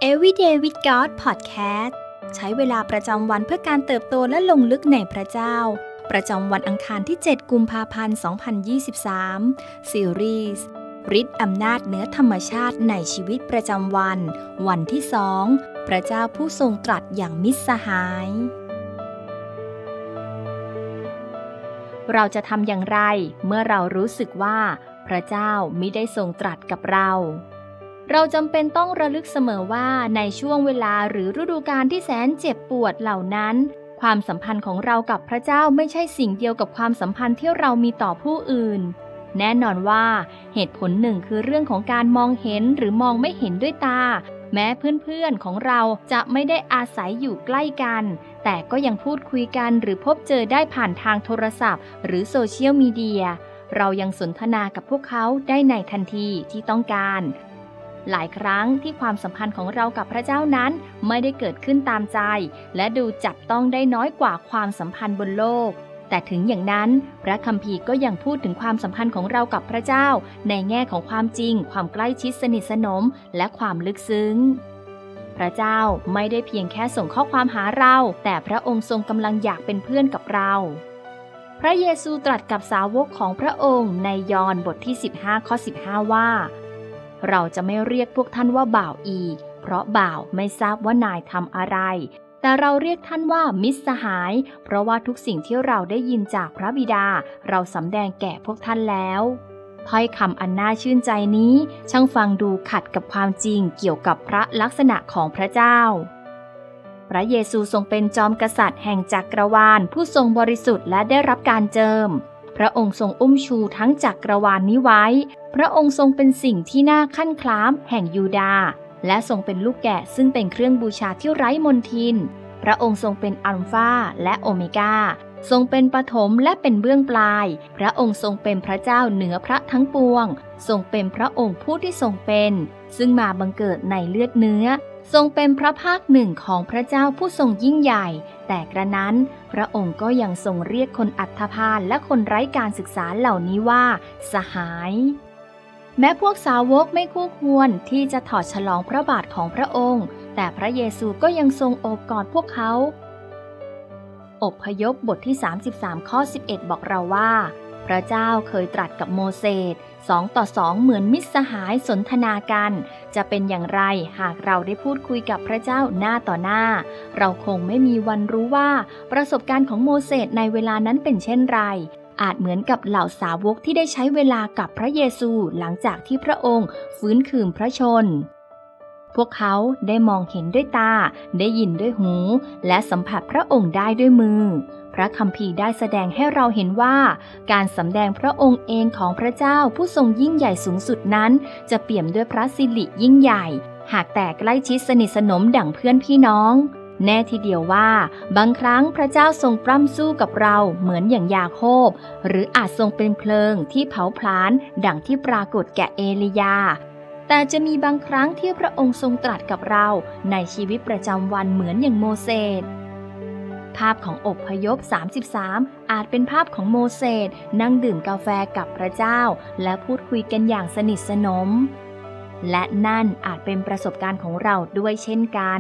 Everyday with God Podcast ใช้เวลาประจำวันเพื่อการเติบโตและลงลึกในพระเจ้าประจำวันอังคารที่ 7 กุมภาพันธ์ 2023 ซีรีส์ฤทธิ์อำนาจเหนือธรรมชาติในชีวิตประจำวันวันที่ 2 พระเจ้าผู้ทรงตรัสอย่างมิตรสหายเราจะทำอย่างไรเมื่อเรารู้สึกว่าพระเจ้ามิได้ทรงตรัสกับเราจำเป็นต้องระลึกเสมอว่าในช่วงเวลาหรือฤดูกาลที่แสนเจ็บปวดเหล่านั้นความสัมพันธ์ของเรากับพระเจ้าไม่ใช่สิ่งเดียวกับความสัมพันธ์ที่เรามีต่อผู้อื่นแน่นอนว่าเหตุผลหนึ่งคือเรื่องของการมองเห็นหรือมองไม่เห็นด้วยตาแม้เพื่อนๆของเราจะไม่ได้อาศัยอยู่ใกล้กันแต่ก็ยังพูดคุยกันหรือพบเจอได้ผ่านทางโทรศัพท์หรือโซเชียลมีเดียเรายังสนทนากับพวกเขาได้ในทันทีที่ต้องการหลายครั้งที่ความสัมพันธ์ของเรากับพระเจ้านั้นไม่ได้เกิดขึ้นตามใจและดูจับต้องได้น้อยกว่าความสัมพันธ์บนโลกแต่ถึงอย่างนั้นพระคัมภีร์ก็ยังพูดถึงความสัมพันธ์ของเรากับพระเจ้าในแง่ของความจริงความใกล้ชิดสนิทสนมและความลึกซึ้งพระเจ้าไม่ได้เพียงแค่ส่งข้อความหาเราแต่พระองค์ทรงกำลังอยากเป็นเพื่อนกับเราพระเยซูตรัสกับสาวกของพระองค์ในยอห์นบทที่15ข้อ15ว่าเราจะไม่เรียกพวกท่านว่าบ่าวอีกเพราะบ่าวไม่ทราบว่านายทำอะไรแต่เราเรียกท่านว่ามิตรสหายเพราะว่าทุกสิ่งที่เราได้ยินจากพระบิดาเราสำแดงแก่พวกท่านแล้วถ้อยคำอันน่าชื่นใจนี้ช่างฟังดูขัดกับความจริงเกี่ยวกับพระลักษณะของพระเจ้าพระเยซูทรงเป็นจอมกษัตริย์แห่งจักรวาลผู้ทรงบริสุทธิ์และได้รับการเจิมพระองค์ทรงอุ้มชูทั้งจักรวาลนี้ไว้พระองค์ทรงเป็นสิ่งที่น่าคั่นคล้ามแห่งยูดาห์และทรงเป็นลูกแกะซึ่งเป็นเครื่องบูชาที่ไร้มนทินพระองค์ทรงเป็นอัลฟาและโอเมกาทรงเป็นปฐมและเป็นเบื้องปลายพระองค์ทรงเป็นพระเจ้าเหนือพระทั้งปวงทรงเป็นพระองค์ผู้ที่ทรงเป็นซึ่งมาบังเกิดในเลือดเนื้อทรงเป็นพระภาคหนึ่งของพระเจ้าผู้ทรงยิ่งใหญ่แต่กระนั้นพระองค์ก็ยังทรงเรียกคนอัฏฐพาลและคนไร้การศึกษาเหล่านี้ว่าสหายแม้พวกสาวกไม่คู่ควรที่จะถอดฉลองพระบาทของพระองค์แต่พระเยซูก็ยังทรงโอบกอดพวกเขาอพยพบทที่33ข้อ11บอกเราว่าพระเจ้าเคยตรัสกับโมเสส2 ต่อ 2เหมือนมิตรสหายสนทนากันจะเป็นอย่างไรหากเราได้พูดคุยกับพระเจ้าหน้าต่อหน้าเราคงไม่มีวันรู้ว่าประสบการณ์ของโมเสสในเวลานั้นเป็นเช่นไรอาจเหมือนกับเหล่าสาวกที่ได้ใช้เวลากับพระเยซูหลังจากที่พระองค์ฟื้นคืนพระชนพวกเขาได้มองเห็นด้วยตาได้ยินด้วยหูและสัมผัสพระองค์ได้ด้วยมือพระคัมภีร์ได้แสดงให้เราเห็นว่าการสำแดงพระองค์เองของพระเจ้าผู้ทรงยิ่งใหญ่สูงสุดนั้นจะเปี่ยมด้วยพระสิริยิ่งใหญ่หากแต่ใกล้ชิดสนิทสนมดั่งเพื่อนพี่น้องแน่ทีเดียวว่าบางครั้งพระเจ้าทรงปล้ำสู้กับเราเหมือนอย่างยาโคบหรืออาจทรงเป็นเพลิงที่เผาผลาญดั่งที่ปรากฏแก่เอลียาแต่จะมีบางครั้งที่พระองค์ทรงตรัสกับเราในชีวิตประจำวันเหมือนอย่างโมเสสภาพของอพยพ33อาจเป็นภาพของโมเสสนั่งดื่มกาแฟกับพระเจ้าและพูดคุยกันอย่างสนิทสนมและนั่นอาจเป็นประสบการณ์ของเราด้วยเช่นกัน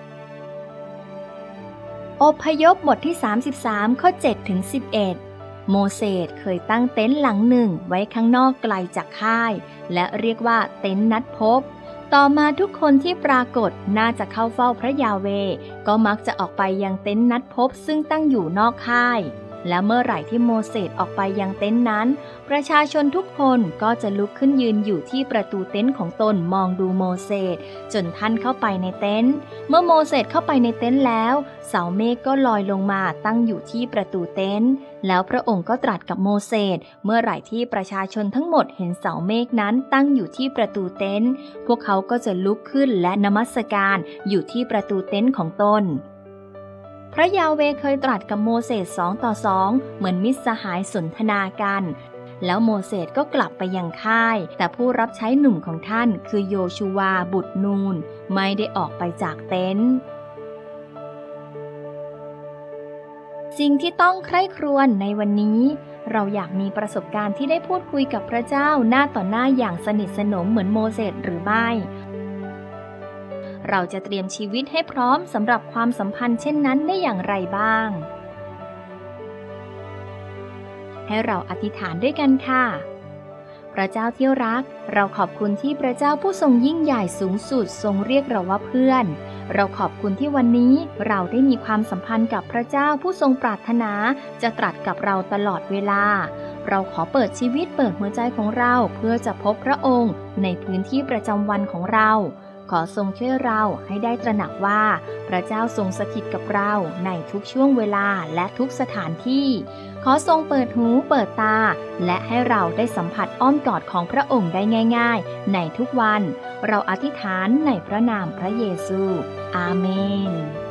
อพยพบทที่33ข้อ7ถึง11โมเสสเคยตั้งเต็นท์หลังหนึ่งไว้ข้างนอกไกลจากค่ายและเรียกว่าเต็นท์นัดพบต่อมาทุกคนที่ปรากฏน่าจะเข้าเฝ้าพระยาเวห์ก็มักจะออกไปยังเต็นท์นัดพบซึ่งตั้งอยู่นอกค่ายและเมื่อไหร่ที่โมเสสออกไปยังเต็นท์นั้นประชาชนทุกคนก็จะลุกขึ้นยืนอยู่ที่ประตูเต็นท์ของตนมองดูโมเสสจนท่านเข้าไปในเต็นท์เมื่อโมเสสเข้าไปในเต็นท์แล้วเสาเมฆก็ลอยลงมาตั้งอยู่ที่ประตูเต็นท์แล้วพระองค์ก็ตรัสกับโมเสสเมื่อไหร่ที่ประชาชนทั้งหมดเห็นเสาเมฆนั้นตั้งอยู่ที่ประตูเต็นท์พวกเขาก็จะลุกขึ้นและนมัสการอยู่ที่ประตูเต็นท์ของตนพระยาเวห์เคยตรัสกับโมเสส2 ต่อ 2เหมือนมิตรสหายสนทนากันแล้วโมเสสก็กลับไปยังค่ายแต่ผู้รับใช้หนุ่มของท่านคือโยชูวาบุตรนูนไม่ได้ออกไปจากเต็นท์สิ่งที่ต้องใคร่ครวญในวันนี้เราอยากมีประสบการณ์ที่ได้พูดคุยกับพระเจ้าหน้าต่อหน้าอย่างสนิทสนมเหมือนโมเสสหรือไม่เราจะเตรียมชีวิตให้พร้อมสำหรับความสัมพันธ์เช่นนั้นได้อย่างไรบ้างให้เราอธิษฐานด้วยกันค่ะพระเจ้าที่รักเราขอบคุณที่พระเจ้าผู้ทรงยิ่งใหญ่สูงสุดทรงเรียกเราว่าเพื่อนเราขอบคุณที่วันนี้เราได้มีความสัมพันธ์กับพระเจ้าผู้ทรงปรารถนาจะตรัสกับเราตลอดเวลาเราขอเปิดชีวิตเปิดหัวใจของเราเพื่อจะพบพระองค์ในพื้นที่ประจำวันของเราขอทรงช่วยเราให้ได้ตระหนักว่าพระเจ้าทรงสถิตกับเราในทุกช่วงเวลาและทุกสถานที่ขอทรงเปิดหูเปิดตาและให้เราได้สัมผัสอ้อมกอดของพระองค์ได้ง่ายๆในทุกวันเราอธิษฐานในพระนามพระเยซูอาเมน